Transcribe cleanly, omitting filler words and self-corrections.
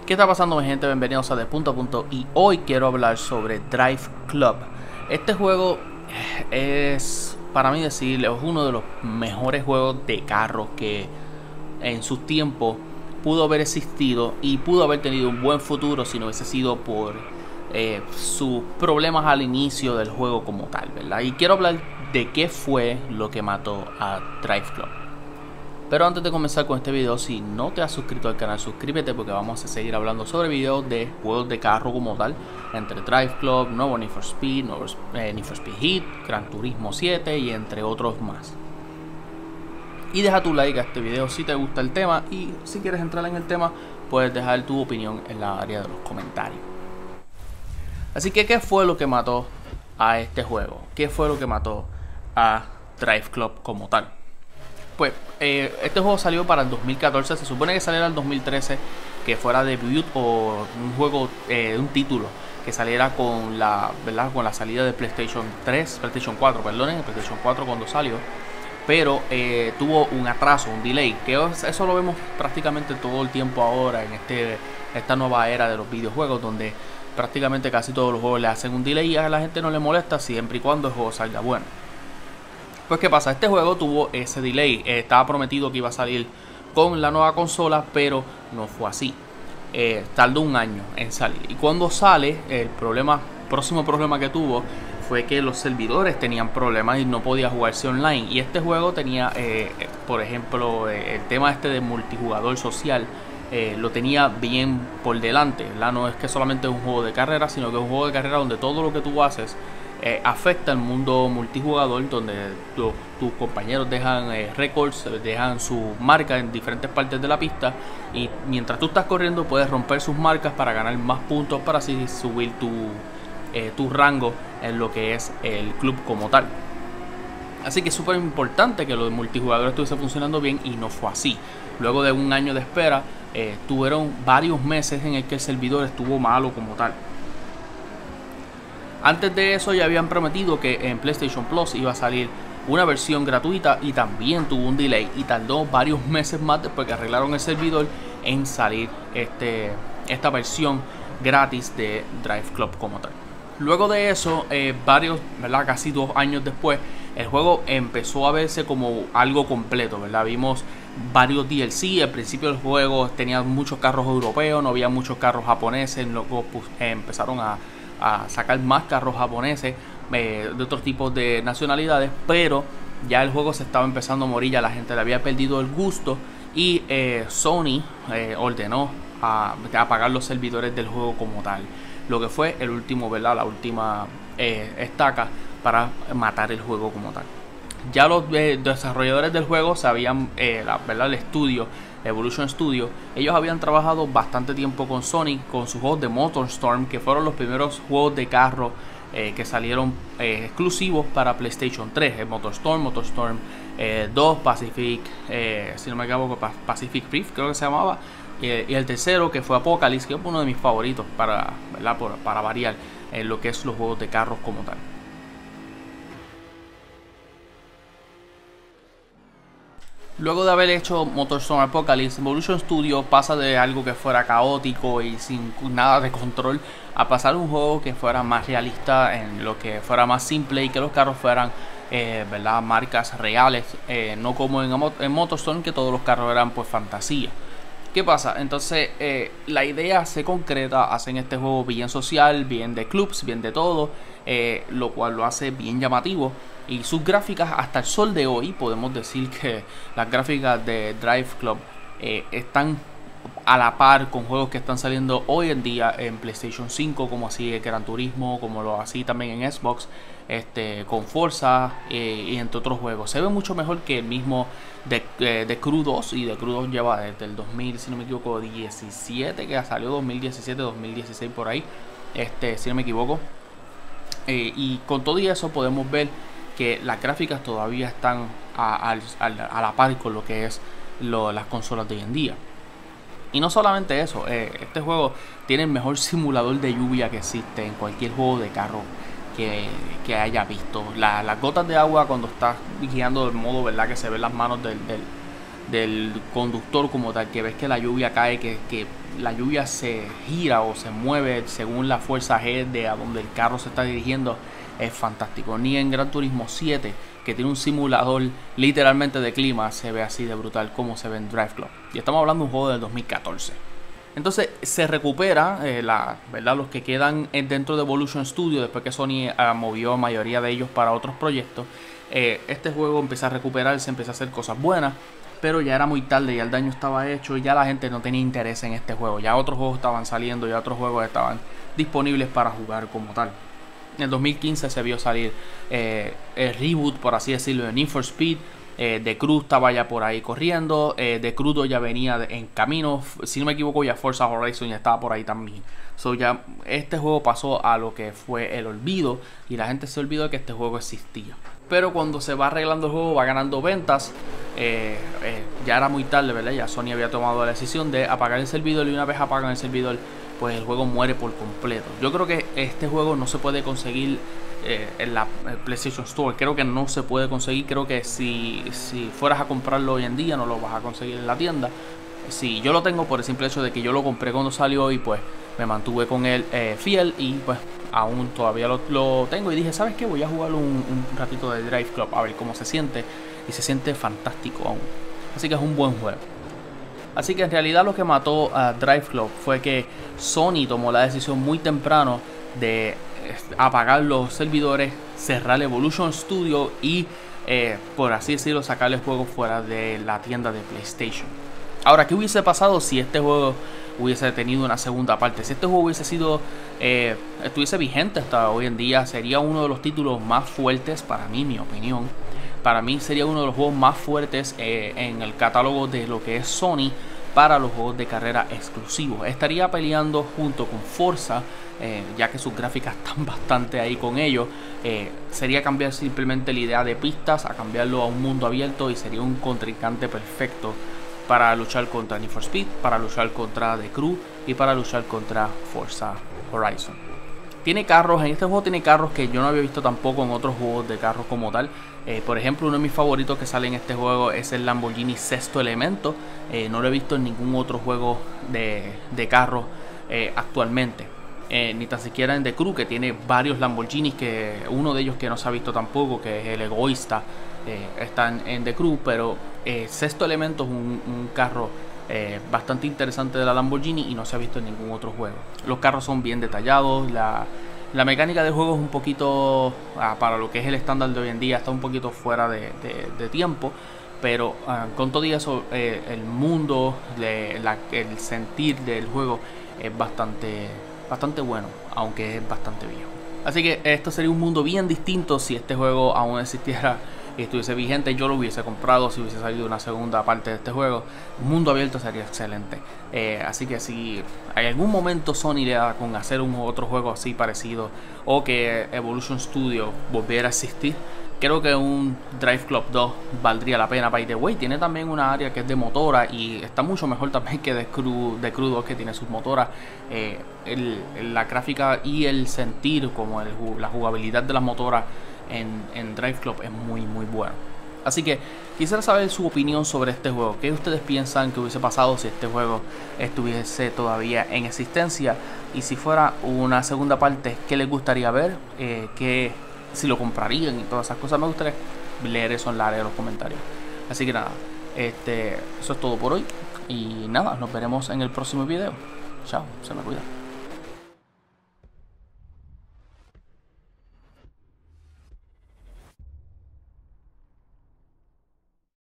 ¿Qué está pasando, mi gente? Bienvenidos a De Punto a Punto. Y hoy quiero hablar sobre Drive Club. Este juego es, para mí decirle, es uno de los mejores juegos de carros que en sus tiempos pudo haber existido y pudo haber tenido un buen futuro si no hubiese sido por sus problemas al inicio del juego como tal, ¿verdad? Y quiero hablar de qué fue lo que mató a Drive Club. Pero antes de comenzar con este video, si no te has suscrito al canal, suscríbete porque vamos a seguir hablando sobre videos de juegos de carro como tal, entre Drive Club, nuevo Need for Speed, nuevo Need for Speed Heat, Gran Turismo 7 y entre otros más. Y deja tu like a este video si te gusta el tema, y si quieres entrar en el tema puedes dejar tu opinión en la área de los comentarios. Así que, ¿qué fue lo que mató a este juego? ¿Qué fue lo que mató a Drive Club como tal? Pues este juego salió para el 2014, se supone que saliera el 2013, que fuera debut o un juego, un título que saliera con la, ¿verdad?, con la salida de PlayStation 4, PlayStation 4 cuando salió, pero tuvo un atraso, un delay, que eso lo vemos prácticamente todo el tiempo ahora en esta nueva era de los videojuegos, donde prácticamente casi todos los juegos le hacen un delay y a la gente no le molesta siempre y cuando el juego salga bueno. Pues ¿qué pasa? Este juego tuvo ese delay, estaba prometido que iba a salir con la nueva consola, pero no fue así. Tardó un año en salir, y cuando sale, el próximo problema que tuvo fue que los servidores tenían problemas y no podía jugarse online. Y este juego tenía, por ejemplo, el tema este de multijugador social, lo tenía bien por delante, ¿verdad? No es que solamente es un juego de carrera, sino que es un juego de carrera donde todo lo que tú haces afecta el mundo multijugador, donde tus compañeros dejan récords, dejan su marca en diferentes partes de la pista, y mientras tú estás corriendo puedes romper sus marcas para ganar más puntos, para así subir tu rango en lo que es el club como tal. Así que es súper importante que lo de multijugador estuviese funcionando bien, y no fue así. Luego de un año de espera, tuvieron varios meses en el que el servidor estuvo malo como tal. Antes de eso ya habían prometido que en PlayStation Plus iba a salir una versión gratuita, y también tuvo un delay y tardó varios meses más después que arreglaron el servidor en salir esta versión gratis de Drive Club como tal. Luego de eso, ¿verdad?, casi 2 años después, el juego empezó a verse como algo completo, ¿verdad? Vimos varios DLC. Al principio del juego tenía muchos carros europeos, no había muchos carros japoneses. Luego empezaron a sacar más carros japoneses, de otros tipos de nacionalidades, pero ya el juego se estaba empezando a morir, ya la gente le había perdido el gusto, y Sony ordenó a apagar los servidores del juego como tal, lo que fue el último, ¿verdad?, la última estaca para matar el juego como tal. Ya los desarrolladores del juego sabían, ¿verdad?, el estudio Evolution Studio, ellos habían trabajado bastante tiempo con Sony, con sus juegos de MotorStorm, que fueron los primeros juegos de carro que salieron exclusivos para PlayStation 3. MotorStorm 2, Pacific, si no me equivoco, Pacific Rift creo que se llamaba, y el tercero, que fue Apocalypse, que es uno de mis favoritos para variar en lo que es los juegos de carros como tal. Luego de haber hecho MotorStorm Apocalypse, Evolution Studio pasa de algo que fuera caótico y sin nada de control a pasar un juego que fuera más realista, en lo que fuera más simple, y que los carros fueran ¿verdad?, marcas reales, no como en MotorStorm, que todos los carros eran pues fantasía. ¿Qué pasa? Entonces la idea se concreta, hacen este juego bien social, bien de clubs, bien de todo, lo cual lo hace bien llamativo. Y sus gráficas, hasta el sol de hoy, podemos decir que las gráficas de Drive Club están a la par con juegos que están saliendo hoy en día en PlayStation 5, como así Gran Turismo, como lo así también en Xbox, con Forza y entre otros juegos. Se ve mucho mejor que el mismo de Crew 2, y de Crew 2 lleva desde el 2000, si no me equivoco, 17, que salió 2017, 2016 por ahí, si no me equivoco. Y con todo y eso podemos ver que las gráficas todavía están a la par con lo que es las consolas de hoy en día. Y no solamente eso, este juego tiene el mejor simulador de lluvia que existe en cualquier juego de carro que haya visto. Las gotas de agua cuando estás guiando, del modo, ¿verdad?, que se ven las manos del conductor como tal, que ves que la lluvia cae, que la lluvia se gira o se mueve según la fuerza G de a donde el carro se está dirigiendo, es fantástico. Ni en Gran Turismo 7, que tiene un simulador literalmente de clima, se ve así de brutal como se ve en Drive Club. Y estamos hablando de un juego del 2014. Entonces se recupera, ¿verdad? Los que quedan dentro de Evolution Studio, después que Sony movió a mayoría de ellos para otros proyectos. Este juego empieza a recuperarse, empieza a hacer cosas buenas, pero ya era muy tarde, ya el daño estaba hecho y ya la gente no tenía interés en este juego. Ya otros juegos estaban saliendo, ya otros juegos estaban disponibles para jugar como tal. En el 2015 se vio salir el reboot, por así decirlo, de Need for Speed. The Crew estaba ya por ahí corriendo. The Crew 2 ya venía en camino. Si no me equivoco, ya Forza Horizon ya estaba por ahí también. So ya este juego pasó a lo que fue el olvido. Y la gente se olvidó de que este juego existía. Pero cuando se va arreglando el juego, va ganando ventas. Ya era muy tarde, ¿verdad? Ya Sony había tomado la decisión de apagar el servidor. Y una vez apagan el servidor, pues el juego muere por completo. Yo creo que este juego no se puede conseguir en la PlayStation Store. Creo que no se puede conseguir. Creo que si fueras a comprarlo hoy en día, no lo vas a conseguir en la tienda. Si yo lo tengo por el simple hecho de que yo lo compré cuando salió y pues me mantuve con él fiel, y pues aún todavía lo tengo y dije, ¿sabes qué? Voy a jugar un ratito de Drive Club a ver cómo se siente, y se siente fantástico aún. Así que es un buen juego. Así que en realidad lo que mató a Drive Club fue que Sony tomó la decisión muy temprano de apagar los servidores, cerrar Evolution Studio y por así decirlo sacar el juego fuera de la tienda de PlayStation. Ahora, ¿qué hubiese pasado si este juego hubiese tenido una segunda parte? Si este juego hubiese sido estuviese vigente hasta hoy en día, sería uno de los títulos más fuertes para mí, mi opinión. Para mí sería uno de los juegos más fuertes en el catálogo de lo que es Sony para los juegos de carrera exclusivos. Estaría peleando junto con Forza, ya que sus gráficas están bastante ahí con ellos. Sería cambiar simplemente la idea de pistas a cambiarlo a un mundo abierto, y sería un contrincante perfecto para luchar contra Need for Speed, para luchar contra The Crew y para luchar contra Forza Horizon. Tiene carros, en este juego tiene carros que yo no había visto tampoco en otros juegos de carros como tal. Por ejemplo, uno de mis favoritos que sale en este juego es el Lamborghini Sexto Elemento. No lo he visto en ningún otro juego de carros actualmente. Ni tan siquiera en The Crew, que tiene varios Lamborghinis, que uno de ellos que no se ha visto tampoco, que es el Egoísta, está en The Crew. Pero Sexto Elemento es un carro bastante interesante de la Lamborghini y no se ha visto en ningún otro juego. Los carros son bien detallados, la mecánica del juego es un poquito, para lo que es el estándar de hoy en día, está un poquito fuera de tiempo, pero con todo eso el mundo, el sentir del juego es bastante bueno, aunque es bastante viejo. Así que esto sería un mundo bien distinto si este juego aún existiera y estuviese vigente. Yo lo hubiese comprado si hubiese salido una segunda parte de este juego. Un mundo abierto sería excelente. Así que si en algún momento Sony le da con hacer otro juego así parecido, o que Evolution Studio volviera a existir, creo que un Drive Club 2 valdría la pena. By the way, tiene también una área que es de motora y está mucho mejor también que The Crew 2, que tiene sus motoras. La gráfica y el sentir, como la jugabilidad de las motoras en Drive Club es muy bueno. Así que quisiera saber su opinión sobre este juego. ¿Qué ustedes piensan que hubiese pasado si este juego estuviese todavía en existencia? Y si fuera una segunda parte, ¿qué les gustaría ver? Si lo comprarían y todas esas cosas. Me gustaría leer eso en la área de los comentarios. Así que nada, eso es todo por hoy. Y nada, nos veremos en el próximo video. Chao, se me cuida.